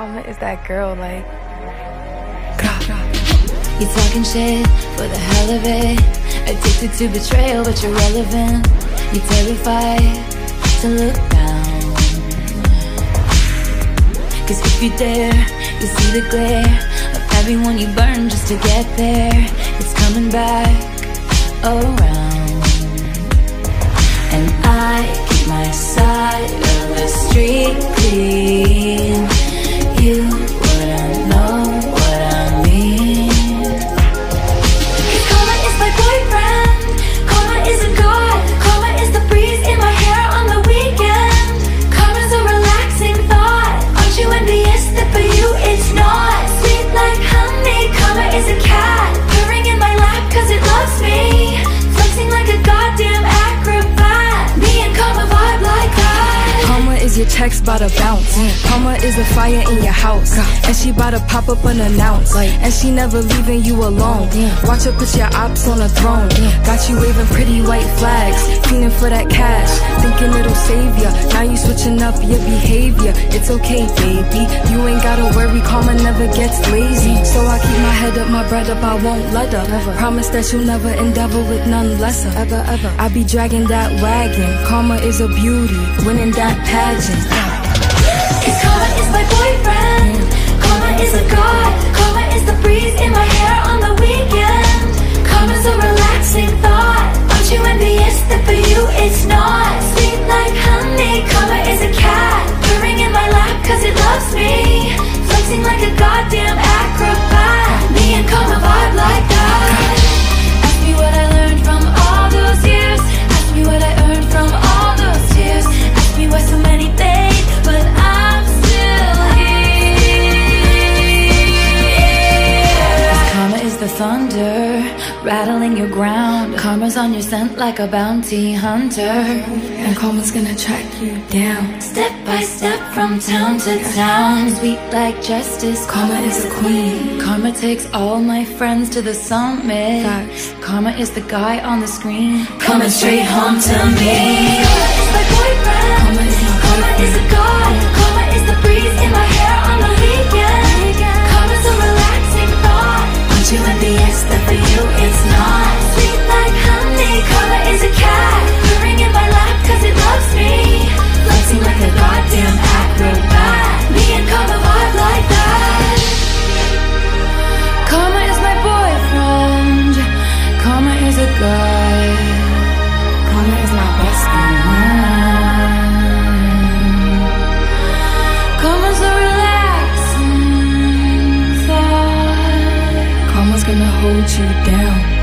Karma is that girl, like. You talking shit for the hell of it. Addicted to betrayal, but you're relevant. You're terrified to look down. Cause if you dare, you see the glare of everyone you burn just to get there. It's coming back around. And I keep my side of the street clean. You wouldn't know what I mean. Cause karma is my boyfriend. Karma is a god. Karma is the breeze in my hair on the weekend. Karma's a relaxing thought. Aren't you envious that for you it's not? Sweet like honey. Karma is a cat purring in my lap cause it loves me. Flexing like a goddamn acrobat. Me and karma vibe like that. Karma is your checks bout to bounce. Karma is a fire in your house, and she bout to pop up unannounced. And she never leaving you alone. Watch her put your ops on a throne. Got you waving pretty white flags, fiending for that cash, thinking it'll save ya. Now you switching up your behavior. It's okay, baby, you ain't gotta worry. Karma never gets lazy, so I keep my head up, my bread up, I won't let her. Promise that you'll never endeavor with none lesser. Ever. I be dragging that wagon. Karma is a beauty, winning that pageant. Cause karma is my boyfriend. Karma is a god. Karma is the breeze in my hair on the weekend. Karma's a relaxing thought. Aren't you envious that for you it's not? Sweet like honey. Karma is a cat purring in my lap cause it loves me. Flexing like a goddamn acrobat. Me and karma vibe like that. Ask me what I learned from all those years. Ask me what I earned from all those tears. Ask me why so many fade, but I'm still here. Karma is the thunder rattling your ground. Karma's on your scent like a bounty hunter. And karma's gonna track you down, step by step from town to town. Sweet like justice. Karma is a queen. Karma takes all my friends to the summit. Facts. Karma is the guy on the screen coming straight home to me. Karma is my boyfriend. Karma is my Karma is a god. Karma is the breeze in my hair on the weekend. Karma's a relaxing thought. Aren't you envious that for you it's not? Sweet like honey. Karma is a cat purring in my lap cause it loves me. Flexing like a goddamn acrobat. Me and karma vibe like that. Karma is my boyfriend. Karma is a guy. Karma is my best Karma's a relaxing thought. Karma's gonna hold you down.